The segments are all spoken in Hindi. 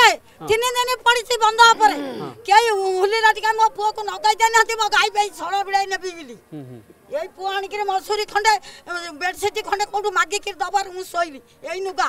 रे 3 दिन पड़ी बंद पर कई हुली रात मो पुओ को नगाई देना मो गाई पे छड़ बिड़ाई नेबी बिली यही पुओ आणिक मसूरी खंडे बेडसीट खंडे कोठू मागिक दबार मु सोइली एई नुगा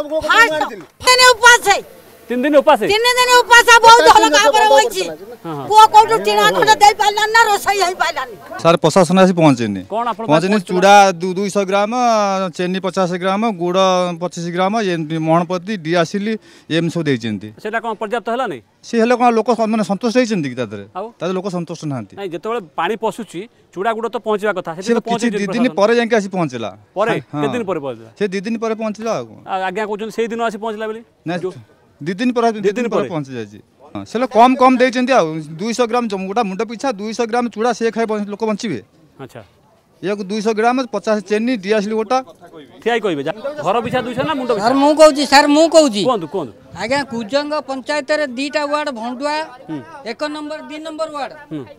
फेने उपास है 3 दिन उपास है 3 दिन उपास बहुत हल का पर होइची पुओ कोठू टिना खंडे दे पाइला ना रोसई होई पाइलानी सर प्रशासन आसी पहुंचेनी कोन आपण पहुंचेनी चूड़ा 200 ग्राम चेनी 50 ग्राम गुड़ 25 ग्राम मोहनपति डिआसिली एम सब देइचंती सेटा कोन पर्याप्त हला नै से हेले कोन लोक माने संतुष्ट होइचंती कि तादरे लोक संतुष्ट नांती नै जेतबेले पानी पसुची चूड़ा गुड़ तो पहुंचवा कथा से किछि 2 दिन परे जाके आसी पहुंचला परे के दिन परे पहुंचला से 2 दिन परे पहुंचला आज्ञा कोचन से दिन आसी पहुंचला बेली नै 2 दिन पर पहुंच जाइए से कम देइचंती आ 200 ग्राम गोटा मुंड पिछा 200 ग्राम चूड़ा से खाइ लोक बंचिबे अच्छा ये 200 ग्राम 50 चेनी डिआसिली गोटा ठियाई कहबे घर पिछा 200 ना मुंड सर मु कहूची कोन आज्ञा कुजंग पंचायत रे 2टा वार्ड भंडुआ 1 नंबर 2 नंबर वार्ड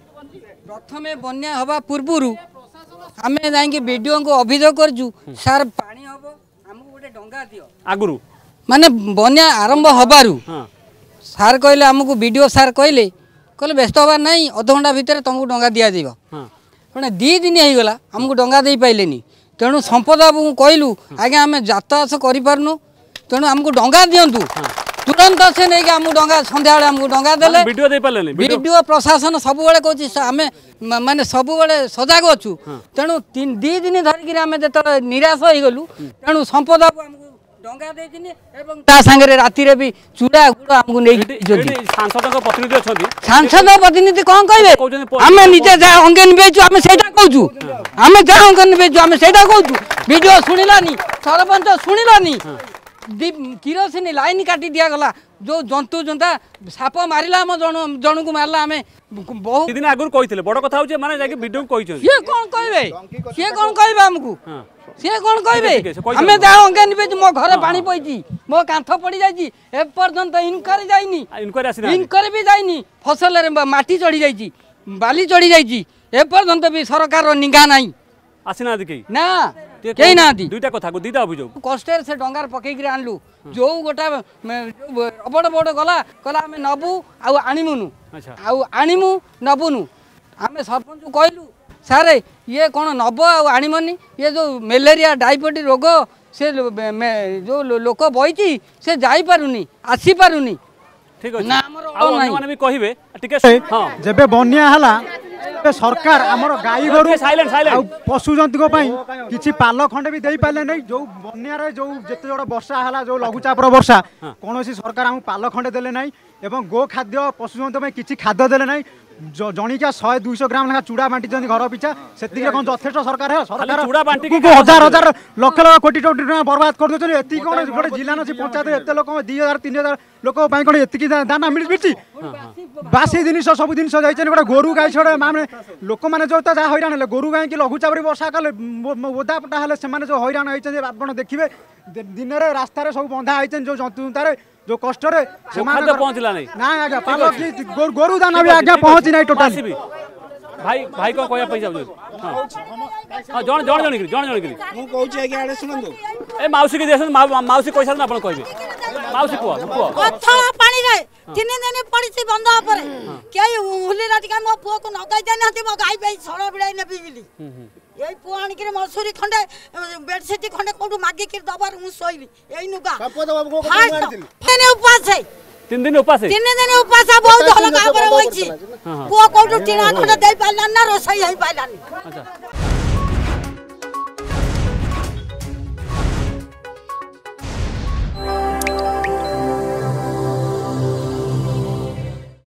प्रथमे बन्या हवा पूर्वरु हमें जाइके वीडियो को अभियोग करजु सर पानी हबो हमको गोटे डंगा दियो आगुरु माने बन्या आरंभ हबारु सार कहले हमको वीडियो सार कहले व्यस्त हबार नहीं अध घंटा भितर तुमको डंगा दिया जीव पुणे 2 दिन हो गला हमको डंगा दे पाइलेनी तेणु संपद बाबू कहलु आज्ञा आम यातायात कर पारनु तेणु हमको डंगा दिंतु तुरंत से नहीं कि हमको डंगा संध्या हमको डंगा देले वीडियो दे पाले वीडियो प्रशासन सब बेले कहछि आम माने सब बेले सजग अछु तेणु 2 दिन धरिक आम जो निराश हो गलु तेणु संपद बाबू हमको डंगा देथिनी एवं ता संगे राति रे भी चूड़ा गुड़ हमको नै सांसद को प्रतिनिधि अछंती सांसद प्रतिनिधि कोन कहबे हम निजे जा अंगन बेचु हम सेटा कहूछु हम जा अंगन बेचु हम सेटा कहूछु वीडियो सुनिलानी सरपंच सुनिलानी किरोसिनी लाइन काटी दिया गला जो जंतु जंता साप मारिला हम जन को मारला हमें बहुत दिन आगुर कहिथिले बड़ कथा होजे माने जाके वीडियो कहिछन ये कोन कहबे हमको से कौन कहबे हमें जा अंगन बेच मो घर पानी पईची मो कांथ पड़ी जाईची ए पर्यंत इनक्वारी जाईनी इनक्वारी भी जाईनी फसल रे माटी चढ़ी जाईची बाली चढ़ी जाईची ए पर्यंत भी सरकार निगा नाही आसिना दिके ना केही ना दी दुईटा कथा को दीदा अभियोग कष्टेर से डंगार पकई के आनलु जो गोटा रबड़ बड़ गला कला हमें नबु आ आनिमुनु अच्छा आ आनिमु नबुनु हमें सरपंच कहलु सारे ये कौन नब आणमनी ये जो मलेरिया डायबिटीज रोग से जो लोक बही से जाई पारुनी आसी पारुनी ठीक अछि ना हमर माने भी कहिबे टिके हां जेबे बन्या हला सरकार हमर गाई गोरु साइलेंट पशु जंतु को पई किछि पाल खंडे भी देई पाले नै जो बन्या रे जो जते जोड़ा वर्षा हला जो लघुचाप रो वर्षा कोनोसी सरकार हम पाल खंडे देले नै एवं गो खाद्य पशु जंतु में किछि खाद्य देले नै जणिका 100-200 ग्राम ना चूड़ा बांटी घर पिछा से यथेष्ट सरकार है सरकार चूड़ा बांटी हजार हजार लक्ष लक्ष कोटी कोटी बर्बाद कर दे एति कौन गोटे जिला न पंचायत एत लोक 2000-3000 लोक कौन एति दाना मिली बासी जिनिस सब जिन गोटे गोरु गाई छड़े माने लोक मैंने जो हईराण गोरु गाई की लघुचाप वर्षा कले ओदा पटा हेले से जो हईराण होती आप देखिए दिन में रास्तार सब बंधा होती जो जंतुतार जो कष्ट पहुंचला नहीं ना आज्ञा पालो गोरु दाना भी आज्ञा पहुंची नहीं टोटल भाई भाई को कहया पैसा हां जण जण जण करी मु कहूची आज्ञा आडे सुनंदो ए माउसी के देसन माउसी पैसा ना आपण कहबे माउसी पुआ अथला पानी रे 3 दिन पड़ी बंद पर कई हुली रात मो पुओ को नगाई देना मो गाई पे छड़ बिड़ाई नेबी बिली यही पुओ आणिक मसूरी खंडे बेडसीट खंडे कोठू मागिक दबार मु सोइली एई नुगा फेने उपास है 3 दिन उपास है 3 दिन उपास बहुत हल का पर होइची पुओ कोठू टिना खंडे दे पाइला ना रोसई होई पाइलानी अच्छा